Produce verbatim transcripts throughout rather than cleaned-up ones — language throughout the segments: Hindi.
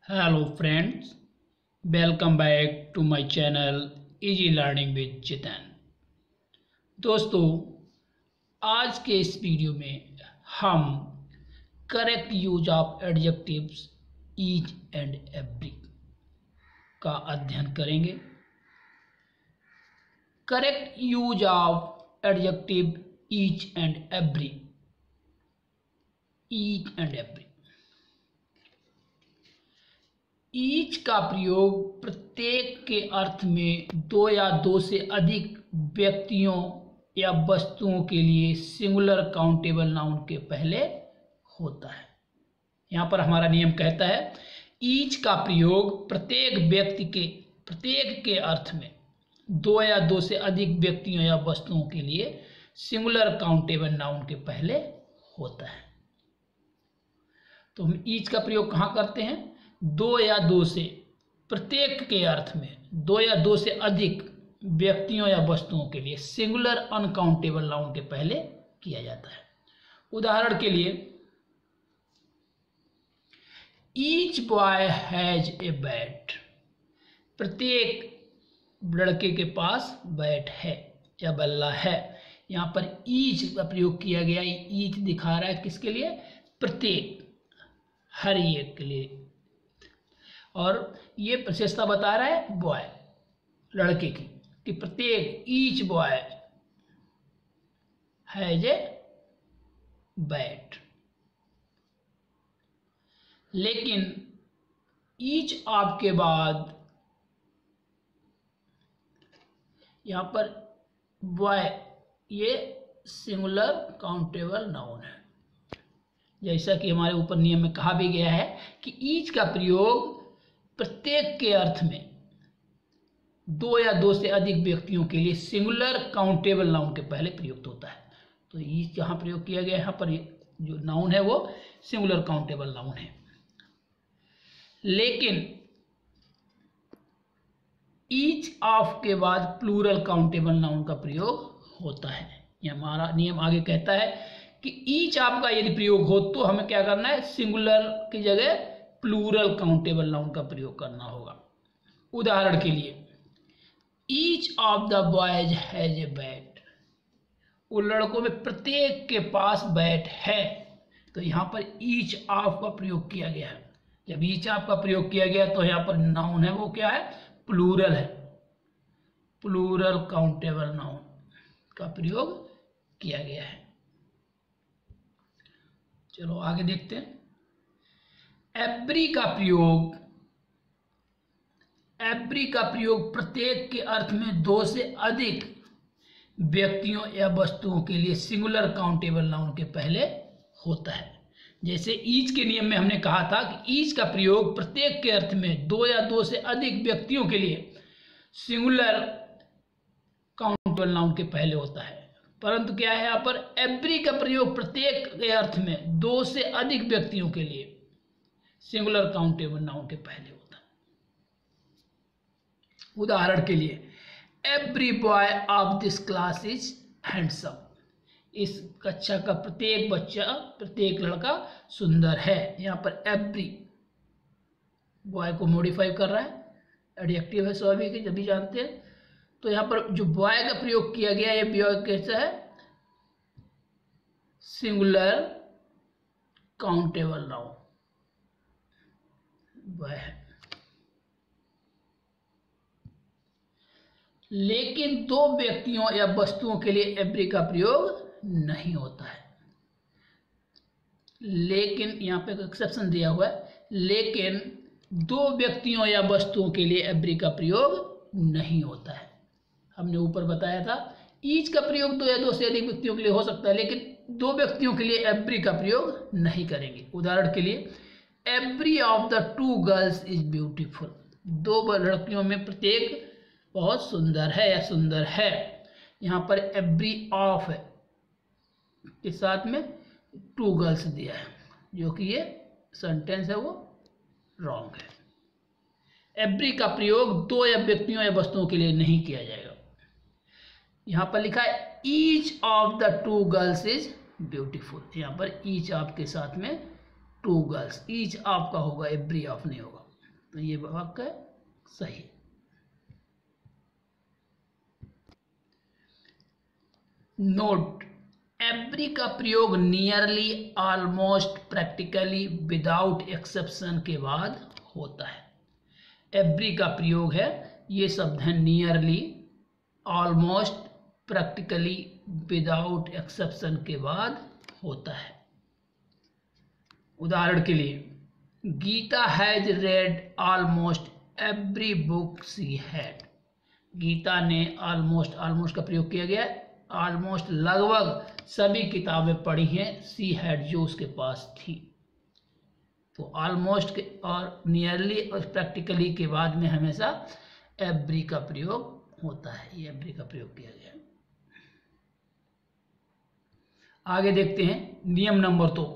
Hello friends, welcome back to my channel Easy Learning with Chetan। दोस्तों, आज के इस वीडियो में हम correct use of adjectives each and every का अध्ययन करेंगे। Correct use of adjective each and every, each and every each का प्रयोग प्रत्येक के अर्थ में दो या दो से अधिक व्यक्तियों या वस्तुओं के लिए सिंगुलर काउंटेबल नाउन के पहले होता है। यहाँ पर हमारा नियम कहता है ईच का प्रयोग प्रत्येक व्यक्ति के प्रत्येक के अर्थ में दो या दो से अधिक व्यक्तियों या वस्तुओं के लिए सिंगुलर काउंटेबल नाउन के पहले होता है। तो हम ईच का प्रयोग कहाँ करते हैं? दो या दो से प्रत्येक के अर्थ में दो या दो से अधिक व्यक्तियों या वस्तुओं के लिए सिंगुलर अनकाउंटेबल नाउन के पहले किया जाता है। उदाहरण के लिए, each boy has a bat, प्रत्येक लड़के के पास बैट है या बल्ला है। यहाँ पर ईच का प्रयोग किया गया। ईच दिखा रहा है किसके लिए? प्रत्येक, हर एक के लिए। और ये विशेषता बता रहा है बॉय, लड़के की, कि प्रत्येक each boy has a bat. लेकिन ईच ऑफ के बाद यहां पर बॉय ये सिंगुलर काउंटेबल नाउन है। जैसा कि हमारे ऊपर नियम में कहा भी गया है कि ईच का प्रयोग प्रत्येक के अर्थ में दो या दो से अधिक व्यक्तियों के लिए सिंगुलर काउंटेबल नाउन के पहले प्रयुक्त होता है। तो ईच जहां प्रयोग किया गया है, यहाँ पर जो नाउन है वो सिंगुलर काउंटेबल नाउन है। लेकिन ईच ऑफ के बाद प्लूरल काउंटेबल नाउन का प्रयोग होता है। ये हमारा नियम आगे कहता है कि ईच ऑफ का यदि प्रयोग हो तो हमें क्या करना है? सिंगुलर की जगह प्लूरल काउंटेबल नाउन का प्रयोग करना होगा। उदाहरण के लिए, each of the boys has a bat, उन लड़कों में प्रत्येक के पास बैट है। तो यहाँ पर ईच ऑफ का प्रयोग किया गया है। जब ईच ऑफ का प्रयोग किया गया तो यहाँ पर नाउन है वो क्या है? प्लूरल है। प्लूरल काउंटेबल नाउन का प्रयोग किया गया है। चलो आगे देखते हैं। एवरी का प्रयोग एवरी का प्रयोग प्रत्येक के अर्थ में दो से अधिक व्यक्तियों या वस्तुओं के लिए सिंगुलर काउंटेबल नाउन के पहले होता है। जैसे ईच के नियम में हमने कहा था कि ईच का प्रयोग प्रत्येक के अर्थ में दो या दो से अधिक व्यक्तियों के लिए सिंगुलर काउंटेबल नाउन के पहले होता है। परंतु क्या है यहाँ पर? एवरी का प्रयोग प्रत्येक के अर्थ में दो से अधिक व्यक्तियों के लिए सिंगुलर काउंटेबल नाउन के पहले होता है। उदाहरण के लिए, every boy of this class is handsome, इस कक्षा का प्रत्येक बच्चा, प्रत्येक लड़का सुंदर है। यहाँ पर एवरी बॉय को मॉडिफाई कर रहा है, एडजेक्टिव है स्वाभाविक, जब भी जानते हैं। तो यहाँ पर जो बॉय का प्रयोग किया गया, ये बॉय कैसा है? सिंगुलर काउंटेबल नाउन बॉय है। लेकिन दो व्यक्तियों या वस्तुओं के लिए एवरी का प्रयोग नहीं होता है। लेकिन यहाँ पे एक्सेप्शन दिया हुआ है, लेकिन दो व्यक्तियों या वस्तुओं के लिए एवरी का प्रयोग नहीं होता है। हमने ऊपर बताया था ईच का प्रयोग दो या दो से अधिक व्यक्तियों के लिए हो सकता है, लेकिन दो व्यक्तियों के लिए एवरी का प्रयोग नहीं करेंगे। उदाहरण के लिए, every of the two girls is beautiful, दो लड़कियों में प्रत्येक बहुत सुंदर है या सुंदर है। यहाँ पर एवरी ऑफ है के साथ में टू गर्ल्स दिया है, जो कि ये सेंटेंस है वो रॉन्ग है। एवरी का प्रयोग दो या व्यक्तियों या वस्तुओं के लिए नहीं किया जाएगा। यहाँ पर लिखा है each of the two girls is beautiful, यहाँ पर ईच ऑफ के साथ में टू गर्ल्स, ईच ऑफ का होगा, एवरी ऑफ नहीं होगा। तो ये वाक्य सही। नोट, एवरी का प्रयोग nearly, almost, practically, without exception के बाद होता है। एवरी का प्रयोग है, ये शब्द है nearly, almost, practically, without exception के बाद होता है। उदाहरण के लिए, Geeta has read almost every book she had. गीता ने ऑलमोस्ट, ऑलमोस्ट का प्रयोग किया गया है, ऑलमोस्ट लगभग सभी किताबें पढ़ी हैं, सी हैड जो उसके पास थी। तो ऑलमोस्ट और नियरली और प्रैक्टिकली के बाद में हमेशा एवरी का प्रयोग होता है। ये एवरी का प्रयोग किया गया है। आगे देखते हैं नियम नंबर दो।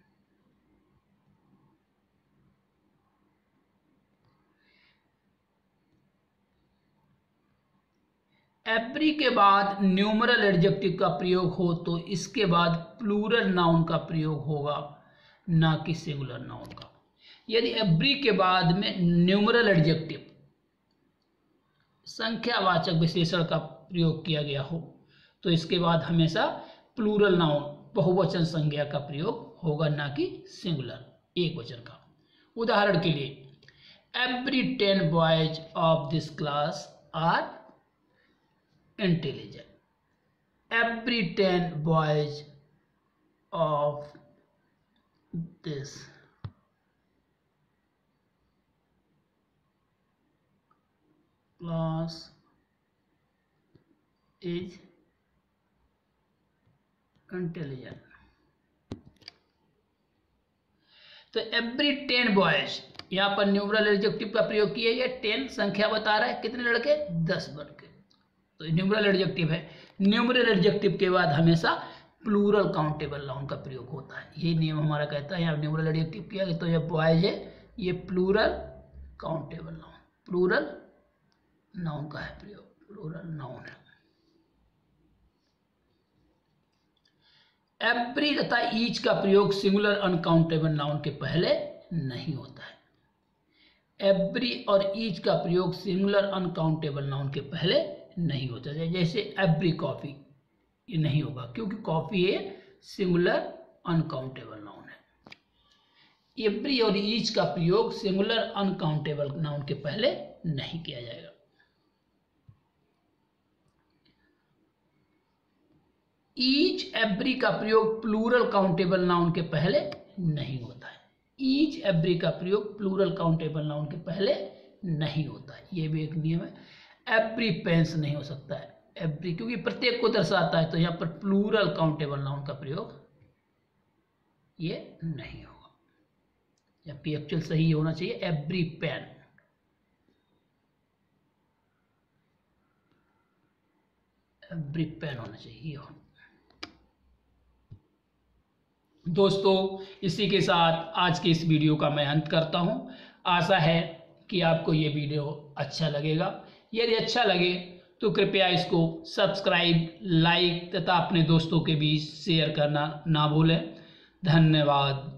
एवरी के बाद न्यूमरल एडजेक्टिव का प्रयोग हो तो इसके बाद प्लूरल नाउन का प्रयोग होगा, ना कि सिंगुलर नाउन का। यदि एवरी के बाद में न्यूमरल एडजेक्टिव, संख्यावाचक विशेषण का प्रयोग किया गया हो तो इसके बाद हमेशा प्लूरल नाउन, बहुवचन संज्ञा का प्रयोग होगा, ना कि सिंगुलर, एक वचन का। उदाहरण के लिए, every ten boys of this class are intelligent. Every ten boys of this class is intelligent. तो एवरी टेन बॉयज, यहां पर न्यूमरल एडजेक्टिव का प्रयोग किया है। टेन संख्या बता रहा है, कितने लड़के, दस लड़के, तो न्यूमरल एडजेक्टिव है। न्यूमरल एडजेक्टिव के बाद हमेशा प्लूरल काउंटेबल नाउन का प्रयोग होता है। ये नियम हमारा कहता है। यहाँ न्यूमरल एडजेक्टिव किया गया तो ये बॉयज है, ये plural countable noun, plural noun का है प्रयोग, प्लूरल नाउन है। एवरी तथा ईच का प्रयोग सिंगुलर अनकाउंटेबल नाउन के पहले नहीं होता है। एवरी और ईच का प्रयोग सिंगुलर अनकाउंटेबल नाउन के पहले नहीं होता है। जैसे एवरी कॉफी, ये नहीं होगा क्योंकि कॉफी ये सिंगुलर अनकाउंटेबल नाउन है। एवरी और ईच का प्रयोग सिंगुलर अनकाउंटेबल नाउन के पहले नहीं किया जाएगा। ईच, एवरी का प्रयोग प्लूरल काउंटेबल नाउन के पहले नहीं होता है। ईच, एवरी का प्रयोग प्लूरल काउंटेबल नाउन के पहले नहीं होता है। ये भी एक नियम है। एवरी पेंस नहीं हो सकता है, एवरी क्योंकि प्रत्येक को दर्शाता है, तो यहाँ पर प्लूरल काउंटेबल नाउन का प्रयोग ये नहीं होगा। जबकि एक्चुअल सही होना चाहिए एवरी पेन। एवरी पेन होना चाहिए ये होना। दोस्तों, इसी के साथ आज के इस वीडियो का मैं अंत करता हूं। आशा है कि आपको ये वीडियो अच्छा लगेगा। यदि अच्छा लगे तो कृपया इसको सब्सक्राइब, लाइक तथा अपने दोस्तों के बीच शेयर करना ना भूलें। धन्यवाद।